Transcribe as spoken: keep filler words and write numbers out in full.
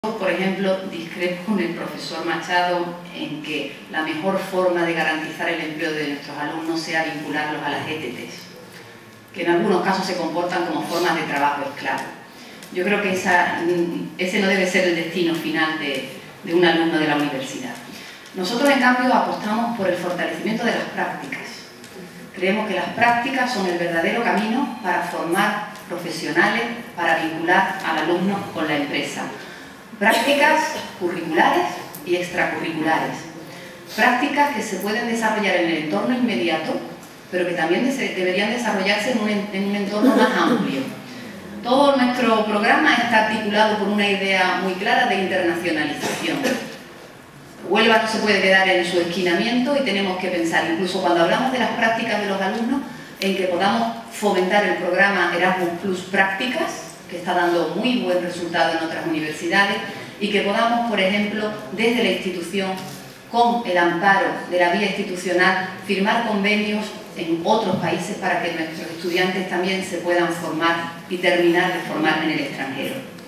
Por ejemplo, discrepo con el profesor Machado en que la mejor forma de garantizar el empleo de nuestros alumnos sea vincularlos a las E T Ts, que en algunos casos se comportan como formas de trabajo esclavo. Yo creo que esa, ese no debe ser el destino final de, de un alumno de la universidad. Nosotros, en cambio, apostamos por el fortalecimiento de las prácticas. Creemos que las prácticas son el verdadero camino para formar profesionales, para vincular al alumno con la empresa. Prácticas curriculares y extracurriculares. Prácticas que se pueden desarrollar en el entorno inmediato, pero que también deberían desarrollarse en un, en un entorno más amplio. Todo nuestro programa está articulado por una idea muy clara de internacionalización. Huelva no se puede quedar en su esquinamiento y tenemos que pensar, incluso cuando hablamos de las prácticas de los alumnos, en que podamos fomentar el programa Erasmus Plus Prácticas, que está dando muy buen resultado en otras universidades, y que podamos, por ejemplo, desde la institución, con el amparo de la vía institucional, firmar convenios en otros países para que nuestros estudiantes también se puedan formar y terminar de formar en el extranjero.